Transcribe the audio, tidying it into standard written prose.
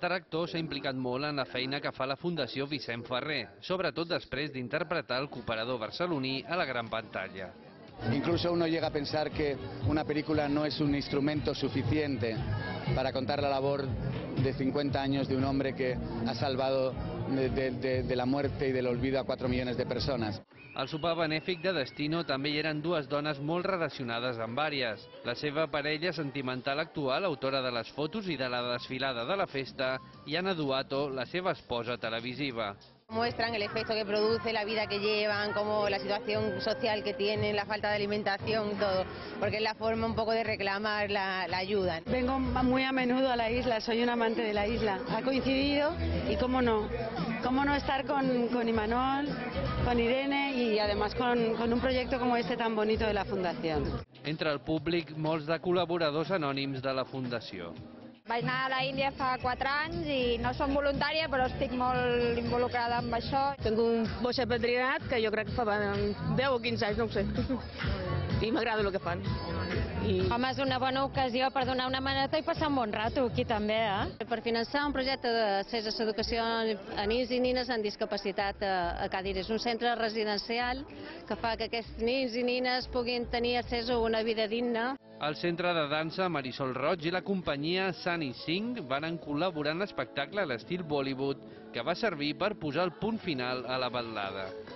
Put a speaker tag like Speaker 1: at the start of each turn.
Speaker 1: L'estar actor s'ha implicat molt en la feina que fa la Fundació Vicent Ferrer, sobretot després d'interpretar el cooperador barceloní a la gran pantalla.
Speaker 2: Incluso uno llega a pensar que una película no es un instrumento suficiente para contar la labor de 50 años de un hombre que ha salvado de la muerte y del olvido a 4 millones de personas.
Speaker 1: Al sopar benèfic de Destino també hi eren dues dones molt relacionades amb Àries. La seva parella sentimental actual, autora de les fotos i de la desfilada de la festa, i Ana Duato, la seva esposa televisiva.
Speaker 3: Muestran el efecto que produce, la vida que llevan, como la situación social que tienen, la falta de alimentación, todo, porque es la forma un poco de reclamar la ayuda.
Speaker 4: Vengo muy a menudo a la isla, soy un amante de la isla. Ha coincidido y cómo no estar con Imanol, con Irene y además con un proyecto como este tan bonito de la Fundación.
Speaker 1: Entre el públic, molts de col·laboradors anònims de la Fundació.
Speaker 5: Vaig anar a la Índia fa 4 anys i no som voluntària, però estic molt involucrada amb això.
Speaker 6: Tengo un boig apadrinat que jo crec que fa 10 o 15 anys, no ho sé. I m'agrada el que fan.
Speaker 7: Home, és una bona ocasió per donar una maneta i passar un bon rato aquí també, Per finançar un projecte d'accés a l'educació a nins i nines amb discapacitat a Càdir. És un centre residencial que fa que aquests nins i nines puguin tenir accés a una vida digna.
Speaker 1: El centre de dansa Marisol Roig i la companyia Sunny Singh van col·laborar en l'espectacle a l'estil Bollywood, que va servir per posar el punt final a la vetllada.